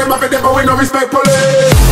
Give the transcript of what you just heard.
them have it, but we no respect police.